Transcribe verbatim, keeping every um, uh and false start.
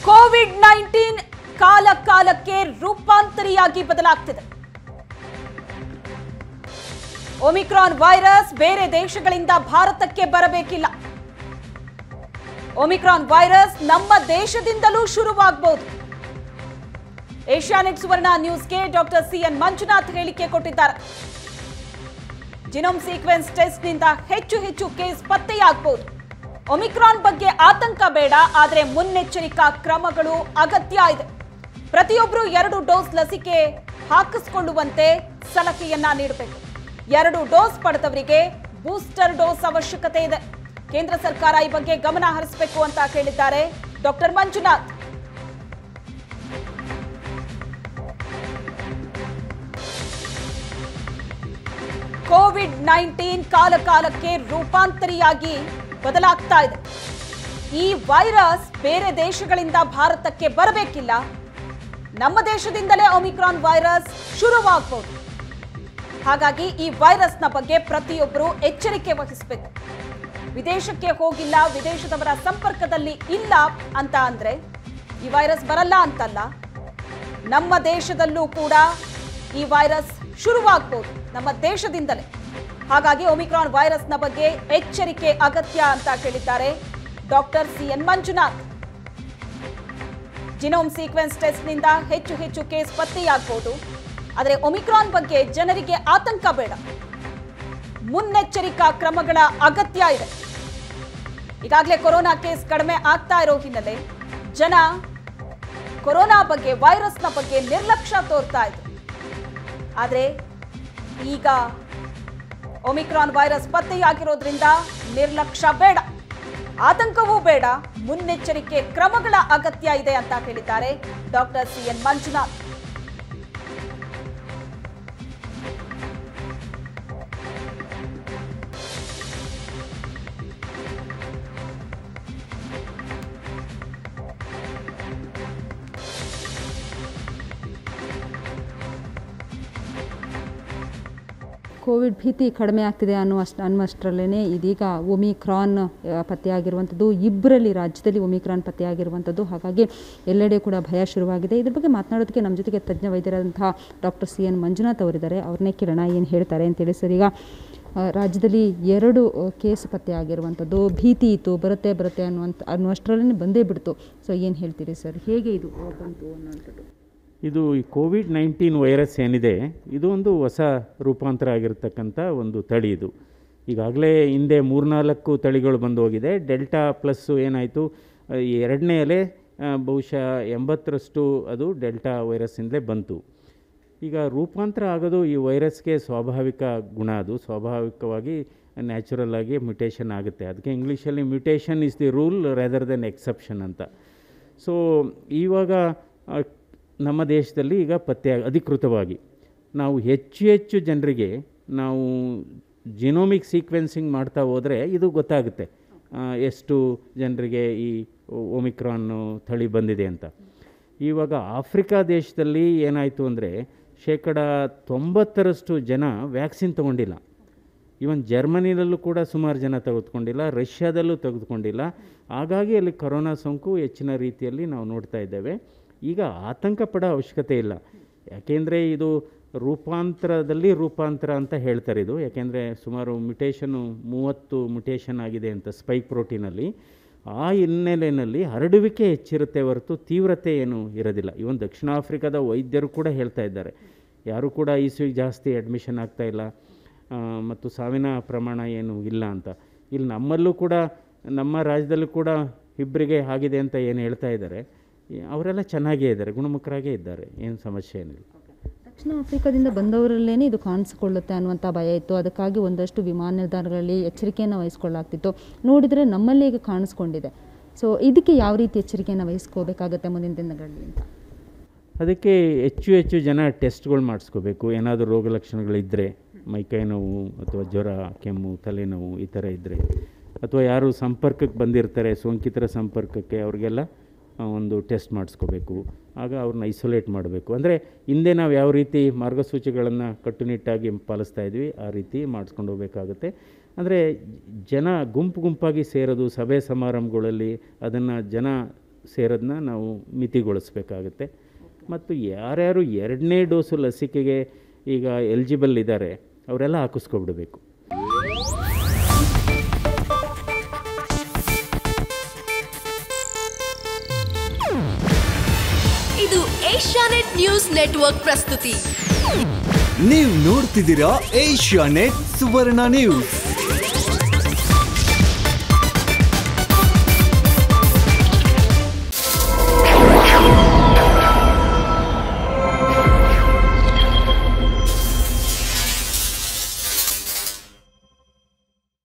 Covid nineteen ಕಾಲ ಕಾಲಕ್ಕೆ ರೂಪಾಂತರಿಯಾಗಿ ಬದಲಾಗ್ತಿದೆ. Omicron virus ಬೇರೆ ದೇಶಗಳಿಂದ ಭಾರತಕ್ಕೆ ಬರಬೇಕಿಲ್ಲ. ಒಮಿಕ್ರಾನ್ ವೈರಸ್ ನಮ್ಮ ದೇಶದಿಂದಲೂ ಶುರುವಾಗಬಹುದು. ಏಷ್ಯಾನೆಟ್ ಸುವರ್ಣ ನ್ಯೂಸ್ಗೆ ಡಾಕ್ಟರ್ ಸಿಎನ್ ಮಂಜುನಾಥ್ ಹೇಳಿಕೆ ಕೊಟ್ಟಿದ್ದಾರೆ. ಜಿನೋಮ್ ಸೀಕ್ವೆನ್ಸ್ ಟೆಸ್ಟ್ನಿಂದ ಹೆಚ್ಚು ಹೆಚ್ಚು ಕೇಸ್ ಪತ್ತೆಯಾಗಬಹುದು. ಒಮಿಕ್ರಾನ್ ಬಗ್ಗೆ ಆತಂಕ ಬೇಡ, ಆದರೆ ಮುನ್ನೆಚ್ಚರಿಕಾ ಕ್ರಮಗಳು ಅಗತ್ಯ ಇದೆ. ಪ್ರತಿಯೊಬ್ಬರು ಎರಡು ಡೋಸ್ ಲಸಿಕೆ ಹಾಕಿಸಿಕೊಳ್ಳುವಂತೆ ಸಲಹೆಯನ್ನ ನೀಡಬೇಕು. ಎರಡು ಡೋಸ್ ಪಡೆದವರಿಗೆ ಬೂಸ್ಟರ್ ಡೋಸ್ ಅವಶ್ಯಕತೆ ಇದೆ. ಕೇಂದ್ರ ಸರ್ಕಾರ ಈ ಬಗ್ಗೆ ಗಮನ ಹರಿಸಬೇಕು ಅಂತ ಹೇಳಿದ್ದಾರೆ ಡಾಕ್ಟರ್ ಮಂಜುನಾಥ್. ಕೋವಿಡ್ ನೈನ್ಟೀನ್ ಕಾಲ ಕಾಲಕ್ಕೆ ರೂಪಾಂತರಿಯಾಗಿ ಬದಲಾಗ್ತಾ ಇದೆ. ಈ ವೈರಸ್ ಬೇರೆ ದೇಶಗಳಿಂದ ಭಾರತಕ್ಕೆ ಬರಬೇಕಿಲ್ಲ. ನಮ್ಮ ದೇಶದಿಂದಲೇ ಒಮಿಕ್ರಾನ್ ವೈರಸ್ ಶುರುವಾಗಬಹುದು. ಹಾಗಾಗಿ ಈ ವೈರಸ್ನ ಬಗ್ಗೆ ಪ್ರತಿಯೊಬ್ಬರು ಎಚ್ಚರಿಕೆ ವಹಿಸಬೇಕು. ವಿದೇಶಕ್ಕೆ ಹೋಗಿಲ್ಲ, ವಿದೇಶದವರ ಸಂಪರ್ಕದಲ್ಲಿ ಇಲ್ಲ ಅಂತ ಅಂದ್ರೆ ಈ ವೈರಸ್ ಬರಲ್ಲ ಅಂತಲ್ಲ. ನಮ್ಮ ದೇಶದಲ್ಲೂ ಕೂಡ ಈ ವೈರಸ್ ಶುರುವಾಗಬಹುದು, ನಮ್ಮ ದೇಶದಿಂದಲೇ. ಹಾಗಾಗಿ ಒಮಿಕ್ರಾನ್ ವೈರಸ್ನ ಬಗ್ಗೆ ಎಚ್ಚರಿಕೆ ಅಗತ್ಯ ಅಂತ ಹೇಳಿದ್ದಾರೆ doctor C N Manjunath. Genome sequence ಟೆಸ್ಟ್ನಿಂದ ಹೆಚ್ಚು ಹೆಚ್ಚು ಕೇಸ್ ಪತ್ತೆಯಾಗಬಹುದು, ಆದರೆ ಒಮಿಕ್ರಾನ್ ಬಗ್ಗೆ ಜನರಿಗೆ ಆತಂಕ ಬೇಡ. ಮುನ್ನೆಚ್ಚರಿಕಾ ಕ್ರಮಗಳ ಅಗತ್ಯ ಇದೆ. ಈಗಾಗಲೇ ಕೊರೋನಾ ಕೇಸ್ ಕಡಿಮೆ ಆಗ್ತಾ ಇರೋ ಹಿನ್ನೆಲೆ ಜನ ಕೊರೋನಾ ಬಗ್ಗೆ, ವೈರಸ್ನ ಬಗ್ಗೆ ನಿರ್ಲಕ್ಷ್ಯ ತೋರ್ತಾ ಇದ್ರು. ಆದರೆ ಈಗ ಒಮಿಕ್ರಾನ್ ವೈರಸ್ ಪತ್ತೆಯಾಗಿರೋದ್ರಿಂದ ನಿರ್ಲಕ್ಷ್ಯ ಬೇಡ, ಆತಂಕವೂ ಬೇಡ, ಮುನ್ನೆಚ್ಚರಿಕೆ ಕ್ರಮಗಳ ಅಗತ್ಯ ಇದೆ ಅಂತ ಹೇಳಿದ್ದಾರೆ ಡಾಕ್ಟರ್ ಸಿಎನ್ ಮಂಜುನಾಥ್. ಕೋವಿಡ್ ಭೀತಿ ಕಡಿಮೆ ಆಗ್ತಿದೆ ಅನ್ನುವಷ್ಟು ಅನ್ನುವಷ್ಟರಲ್ಲೇ ಇದೀಗ ಒಮಿಕ್ರಾನ್ ಪತ್ತೆಯಾಗಿರುವಂಥದ್ದು, ಇಬ್ಬರಲ್ಲಿ ರಾಜ್ಯದಲ್ಲಿ ಒಮಿಕ್ರಾನ್ ಪತ್ತೆಯಾಗಿರುವಂಥದ್ದು. ಹಾಗಾಗಿ ಎಲ್ಲೆಡೆ ಕೂಡ ಭಯ ಶುರುವಾಗಿದೆ. ಇದ್ರ ಬಗ್ಗೆ ಮಾತನಾಡೋದಕ್ಕೆ ನಮ್ಮ ಜೊತೆಗೆ ತಜ್ಞ ವೈದ್ಯರಾದಂತಹ ಡಾಕ್ಟರ್ ಸಿ ಎನ್ ಮಂಜುನಾಥ್ ಅವರಿದ್ದಾರೆ. ಅವ್ರನ್ನೇ ಕೇಳೋಣ ಏನು ಹೇಳ್ತಾರೆ ಅಂತೇಳಿ. ಸರ್, ಈಗ ರಾಜ್ಯದಲ್ಲಿ ಎರಡು ಕೇಸ್ ಪತ್ತೆಯಾಗಿರುವಂಥದ್ದು, ಭೀತಿ ಇತ್ತು, ಬರುತ್ತೆ ಬರುತ್ತೆ ಅನ್ನುವಂಥ ಅನ್ನುವಷ್ಟರಲ್ಲೇ ಬಂದೇ ಬಿಡ್ತು. ಸೊ ಏನು ಹೇಳ್ತೀರಿ ಸರ್, ಹೇಗೆ ಇದು ಬಂತು ಅನ್ನೋಂಥದ್ದು? ಇದು ಈ ಕೋವಿಡ್ ನೈನ್ಟೀನ್ ವೈರಸ್ ಏನಿದೆ, ಇದು ಒಂದು ಹೊಸ ರೂಪಾಂತರ ಆಗಿರತಕ್ಕಂಥ ಒಂದು ತಳಿ. ಇದು ಈಗಾಗಲೇ ಹಿಂದೆ ಮೂರ್ನಾಲ್ಕು ತಳಿಗಳು ಬಂದು ಹೋಗಿದೆ. ಡೆಲ್ಟಾ ಪ್ಲಸ್ಸು ಏನಾಯಿತು, ಎರಡನೇ ಅಲೆ ಬಹುಶಃ ಎಂಬತ್ತರಷ್ಟು ಅದು ಡೆಲ್ಟಾ ವೈರಸ್ಸಿಂದಲೇ ಬಂತು. ಈಗ ರೂಪಾಂತರ ಆಗೋದು ಈ ವೈರಸ್ಗೆ ಸ್ವಾಭಾವಿಕ ಗುಣ. ಅದು ಸ್ವಾಭಾವಿಕವಾಗಿ ನ್ಯಾಚುರಲ್ ಆಗಿ ಮ್ಯುಟೇಷನ್ ಆಗುತ್ತೆ. ಅದಕ್ಕೆ ಇಂಗ್ಲೀಷಲ್ಲಿ mutation is the rule rather than exception ಅಂತ. ಸೊ ಇವಾಗ ನಮ್ಮ ದೇಶದಲ್ಲಿ ಈಗ ಪತ್ತೆ ಅಧಿಕೃತವಾಗಿ ನಾವು ಹೆಚ್ಚು ಹೆಚ್ಚು ಜನರಿಗೆ ನಾವು ಜಿನೋಮಿಕ್ ಸೀಕ್ವೆನ್ಸಿಂಗ್ ಮಾಡ್ತಾ ಹೋದರೆ ಇದು ಗೊತ್ತಾಗುತ್ತೆ ಎಷ್ಟು ಜನರಿಗೆ ಈ ಒಮಿಕ್ರಾನ್ ತಳಿ ಬಂದಿದೆ ಅಂತ. ಇವಾಗ ಆಫ್ರಿಕಾ ದೇಶದಲ್ಲಿ ಏನಾಯಿತು ಅಂದರೆ ಶೇಕಡ ತೊಂಬತ್ತರಷ್ಟು ಜನ ವ್ಯಾಕ್ಸಿನ್ ತೊಗೊಂಡಿಲ್ಲ. ಈವನ್ ಜರ್ಮನಿಯಲ್ಲೂ ಕೂಡ ಸುಮಾರು ಜನ ತೆಗೆದುಕೊಂಡಿಲ್ಲ, ರಷ್ಯಾದಲ್ಲೂ ತೆಗೆದುಕೊಂಡಿಲ್ಲ. ಹಾಗಾಗಿ ಅಲ್ಲಿ ಕೊರೋನಾ ಸೋಂಕು ಹೆಚ್ಚಿನ ರೀತಿಯಲ್ಲಿ ನಾವು ನೋಡ್ತಾ ಇದ್ದೇವೆ. ಈಗ ಆತಂಕ ಪಡೋ ಅವಶ್ಯಕತೆ ಇಲ್ಲ. ಯಾಕೆಂದರೆ ಇದು ರೂಪಾಂತರದಲ್ಲಿ ರೂಪಾಂತರ ಅಂತ ಹೇಳ್ತಾರೆ ಇದು. ಯಾಕೆಂದರೆ ಸುಮಾರು ಮ್ಯುಟೇಷನು ಮೂವತ್ತು ಮ್ಯುಟೇಷನ್ ಆಗಿದೆ ಅಂತ ಸ್ಪೈಕ್ ಪ್ರೋಟೀನಲ್ಲಿ. ಆ ಹಿನ್ನೆಲೆಯಲ್ಲಿ ಹರಡುವಿಕೆ ಹೆಚ್ಚಿರುತ್ತೆ ಹೊರತು ತೀವ್ರತೆ ಏನೂ ಇರೋದಿಲ್ಲ. ಇವನ್ ದಕ್ಷಿಣ ಆಫ್ರಿಕಾದ ವೈದ್ಯರು ಕೂಡ ಹೇಳ್ತಾ ಇದ್ದಾರೆ, ಯಾರೂ ಕೂಡ ಐ ಸಿ ಯು ಜಾಸ್ತಿ ಅಡ್ಮಿಷನ್ ಆಗ್ತಾಯಿಲ್ಲ ಮತ್ತು ಸಾವಿನ ಪ್ರಮಾಣ ಏನೂ ಇಲ್ಲ ಅಂತ. ಇಲ್ಲಿ ನಮ್ಮಲ್ಲೂ ಕೂಡ, ನಮ್ಮ ರಾಜ್ಯದಲ್ಲೂ ಕೂಡ ಇಬ್ಬರಿಗೆ ಆಗಿದೆ ಅಂತ ಏನು ಹೇಳ್ತಾ ಇದ್ದಾರೆ. ಅವರೆಲ್ಲ ಚೆನ್ನಾಗೇ ಇದ್ದಾರೆ, ಗುಣಮುಖರಾಗೇ ಇದ್ದಾರೆ, ಏನು ಸಮಸ್ಯೆ ಏನಿಲ್ಲ. ದಕ್ಷಿಣ ಆಫ್ರಿಕಾದಿಂದ ಬಂದವರಲ್ಲೇ ಇದು ಕಾಣಿಸಿಕೊಳ್ಳುತ್ತೆ ಅನ್ನುವಂಥ ಭಯ ಇತ್ತು. ಅದಕ್ಕಾಗಿ ಒಂದಷ್ಟು ವಿಮಾನ ನಿಲ್ದಾಣಗಳಲ್ಲಿ ಎಚ್ಚರಿಕೆಯನ್ನು ವಹಿಸ್ಕೊಳ್ಳಾಗ್ತಿತ್ತು. ನೋಡಿದರೆ ನಮ್ಮಲ್ಲಿ ಈಗ ಕಾಣಿಸ್ಕೊಂಡಿದೆ. ಸೊ ಇದಕ್ಕೆ ಯಾವ ರೀತಿ ಎಚ್ಚರಿಕೆಯನ್ನು ವಹಿಸ್ಕೋಬೇಕಾಗತ್ತೆ ಮುಂದಿನ ದಿನಗಳಲ್ಲಿ ಅಂತ? ಅದಕ್ಕೆ ಹೆಚ್ಚು ಹೆಚ್ಚು ಜನ ಟೆಸ್ಟ್ಗಳು ಮಾಡಿಸ್ಕೋಬೇಕು. ಏನಾದರೂ ರೋಗ ಲಕ್ಷಣಗಳಿದ್ದರೆ, ಮೈಕೈ ನೋವು ಅಥವಾ ಜ್ವರ, ಕೆಮ್ಮು, ತಲೆನೋವು ಈ ಥರ ಇದ್ದರೆ, ಅಥವಾ ಯಾರು ಸಂಪರ್ಕಕ್ಕೆ ಬಂದಿರ್ತಾರೆ ಸೋಂಕಿತರ ಸಂಪರ್ಕಕ್ಕೆ, ಅವ್ರಿಗೆಲ್ಲ ಒಂದು ಟೆಸ್ಟ್ ಮಾಡಿಸ್ಕೋಬೇಕು. ಆಗ ಅವ್ರನ್ನ ಐಸೋಲೇಟ್ ಮಾಡಬೇಕು. ಅಂದರೆ ಹಿಂದೆ ನಾವು ಯಾವ ರೀತಿ ಮಾರ್ಗಸೂಚಿಗಳನ್ನು ಕಟ್ಟುನಿಟ್ಟಾಗಿ ಪಾಲಿಸ್ತಾ ಇದ್ವಿ ಆ ರೀತಿ ಮಾಡಿಸ್ಕೊಂಡು ಹೋಗಬೇಕಾಗುತ್ತೆ. ಅಂದರೆ ಜನ ಗುಂಪು ಗುಂಪಾಗಿ ಸೇರೋದು, ಸಭೆ ಸಮಾರಂಭಗಳಲ್ಲಿ ಅದನ್ನು ಜನ ಸೇರೋದನ್ನ ನಾವು ಮಿತಿಗೊಳಿಸ್ಬೇಕಾಗುತ್ತೆ. ಮತ್ತು ಯಾರ್ಯಾರು ಎರಡನೇ ಡೋಸು ಲಸಿಕೆಗೆ ಈಗ ಎಲಿಜಿಬಲ್ ಇದ್ದಾರೆ ಅವರೆಲ್ಲ ಹಾಕಿಸ್ಕೊಬಿಡಬೇಕು. ಇದು ಏಷ್ಯಾನೆಟ್ ನ್ಯೂಸ್ ನೆಟ್ವರ್ಕ್ ಪ್ರಸ್ತುತಿ. ನೀವು ನೋಡ್ತಿದ್ದೀರಾ ಏಷ್ಯಾನೆಟ್ ಸುವರ್ಣ ನ್ಯೂಸ್.